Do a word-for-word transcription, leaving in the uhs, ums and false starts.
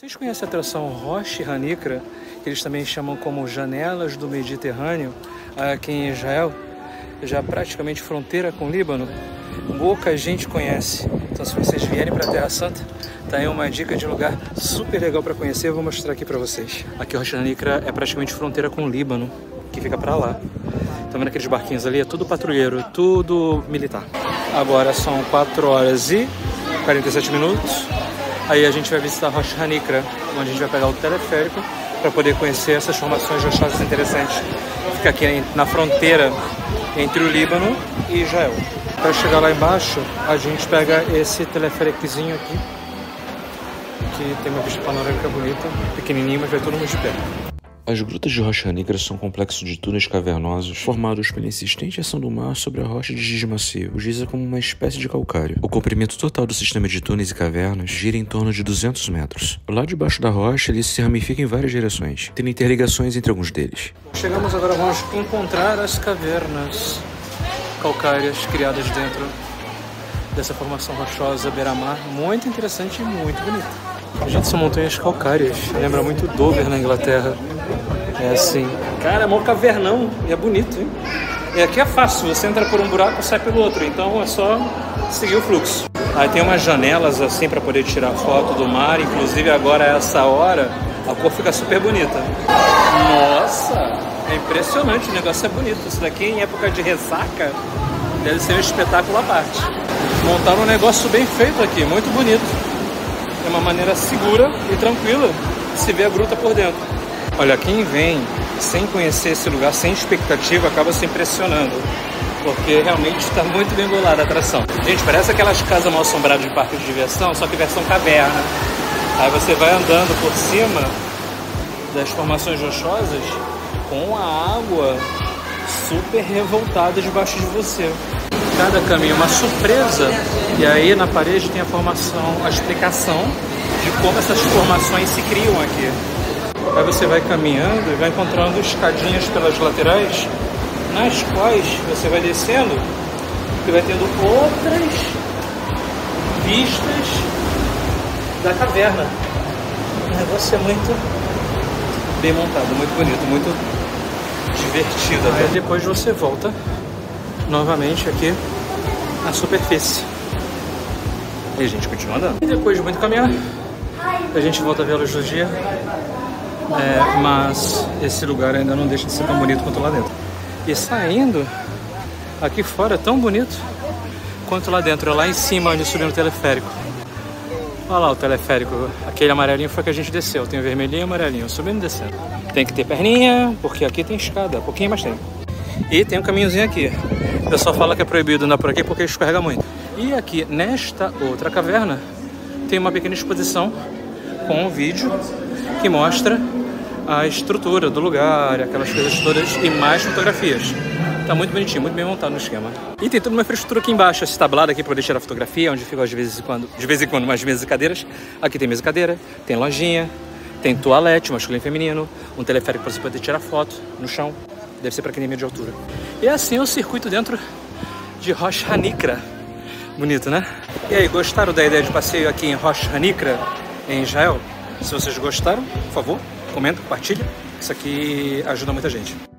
Vocês conhecem a atração Rosh Hanikra, que eles também chamam como Janelas do Mediterrâneo, aqui em Israel, já praticamente fronteira com o Líbano? Pouca gente conhece. Então, se vocês vierem para a Terra Santa, tá aí uma dica de lugar super legal para conhecer. Eu vou mostrar aqui para vocês. Aqui Rosh Hanikra é praticamente fronteira com o Líbano, que fica para lá. Tá vendo aqueles barquinhos ali? É tudo patrulheiro, tudo militar. Agora são quatro horas e quarenta e sete minutos. Aí a gente vai visitar Rosh Hanikra, onde a gente vai pegar o teleférico para poder conhecer essas formações rochosas interessantes. Fica aqui na fronteira entre o Líbano e Israel. Para chegar lá embaixo, a gente pega esse teleféricozinho aqui, que tem uma vista panorâmica bonita, pequenininho, mas vai todo mundo de pé. As grutas de Rosh Hanikra são um complexo de túneis cavernosos formados pela insistente ação do mar sobre a rocha de giz macio. O giz é como uma espécie de calcário. O comprimento total do sistema de túneis e cavernas gira em torno de duzentos metros. O lado de baixo da rocha ele se ramifica em várias direções, tendo interligações entre alguns deles. Chegamos agora, vamos encontrar as cavernas calcárias criadas dentro dessa formação rochosa beira-mar, muito interessante e muito bonita. Gente, são montanhas calcárias, lembra muito Dover na Inglaterra. É assim, cara, é mó cavernão e é bonito, hein? E aqui é fácil, você entra por um buraco e sai pelo outro, então é só seguir o fluxo. Aí tem umas janelas assim para poder tirar foto do mar, inclusive agora essa hora a cor fica super bonita. Nossa, é impressionante, o negócio é bonito. Isso daqui em época de ressaca deve ser um espetáculo à parte. Montaram um negócio bem feito aqui, muito bonito. É uma maneira segura e tranquila de se ver a gruta por dentro. Olha, quem vem sem conhecer esse lugar, sem expectativa, acaba se impressionando, porque realmente está muito bem bolada a atração. Gente, parece aquelas casas mal assombradas de parque de diversão, só que versão caverna. Aí você vai andando por cima das formações rochosas com a água super revoltada debaixo de você. Cada caminho é uma surpresa, e aí na parede tem a formação, a explicação de como essas formações se criam aqui. Aí você vai caminhando e vai encontrando escadinhas pelas laterais, nas quais você vai descendo e vai tendo outras vistas da caverna. O negócio é muito bem montado, muito bonito, muito divertido. Aí depois você volta novamente aqui na superfície e a gente continua andando. E depois de muito caminhar, a gente volta a ver a luz do dia. É, mas esse lugar ainda não deixa de ser tão bonito quanto lá dentro. E saindo aqui fora é tão bonito quanto lá dentro, é lá em cima onde subiu no teleférico. Olha lá o teleférico, aquele amarelinho foi que a gente desceu, tem o vermelhinho e o amarelinho, subindo e descendo. Tem que ter perninha, porque aqui tem escada, um pouquinho mais tem. E tem um caminhozinho aqui. O pessoal fala que é proibido andar por aqui porque escorrega muito. E aqui nesta outra caverna tem uma pequena exposição com um vídeo que mostra a estrutura do lugar, aquelas coisas todas e mais fotografias. Tá muito bonitinho, muito bem montado no esquema. E tem toda uma infraestrutura aqui embaixo, esse tablado aqui para poder tirar fotografia, onde fica de vez em quando, de vez em quando umas mesas e cadeiras. Aqui tem mesa e cadeira, tem lojinha, tem toalete, masculino e feminino, um teleférico para você poder tirar foto no chão. Deve ser para academia de altura. E assim é o circuito dentro de Rosh Hanikra. Bonito, né? E aí, gostaram da ideia de passeio aqui em Rosh Hanikra, em Israel? Se vocês gostaram, por favor, comenta, compartilha. Isso aqui ajuda muita gente.